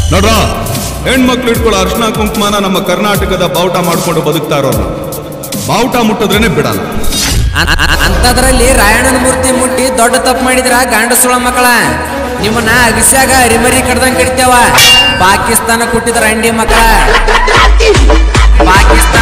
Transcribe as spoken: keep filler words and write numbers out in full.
ನೋಡ್ರ ಹೆಣ್ಮಕ್ಳು ಇಟ್ಕೊಳ್ಳೋ ಅರ್ಶನ ಕುಂಕುಮನ ನಮ್ಮ ಕರ್ನಾಟಕದ ಬಾವುಟ ಮಾಡ್ಕೊಂಡು ಬದುಕ್ತಾ ಇರೋರು ಬಾವುಟ ಮುಟ್ಟಿದ್ರೇನೆ ಬಿಡಲ್ಲ. ಅಂತದ್ರಲ್ಲಿ ರಾಯಣ್ಣನ ಮೂರ್ತಿ ಮುಟ್ಟಿ ದೊಡ್ಡ ತಪ್ಪು ಮಾಡಿದ್ರ ಗಂಡಸುಳ ಮಕ್ಕಳ ನಿಮ್ಮನ್ನ ಅಗಿಸ್ಯಾಗ ಅರಿಮರಿ ಕಡ್ದಂಗ್ ಕಡಿತೇವ. ಪಾಕಿಸ್ತಾನ ಕೊಟ್ಟಿದ್ರ ಅಂಡಿ ಮಕ್ಕಳ. ಪಾಕಿಸ್ತಾನ